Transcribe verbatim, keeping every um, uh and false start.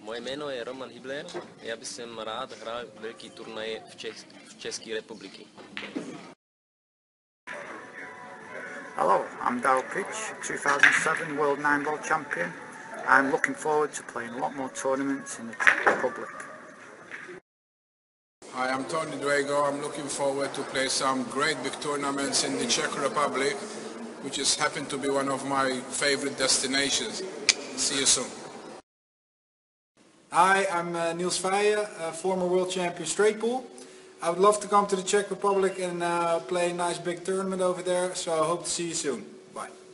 Moje jméno je Roman Hibler, já bych sem rád hrál velký turnaje v, Čes v České republiky. Hello, I'm Darryl Pitch, two thousand seven World nine ball Champion. I'm looking forward to playing a lot more tournaments in the Czech Republic. Hi, I'm Tony Drago. I'm looking forward to play some great big tournaments in the Czech Republic, which has happened to be one of my favorite destinations. See you soon. Hi, I'm uh, Niels Veijen, uh, former world champion straight pool. I would love to come to the Czech Republic and uh, play a nice big tournament over there, so I hope to see you soon. Bye.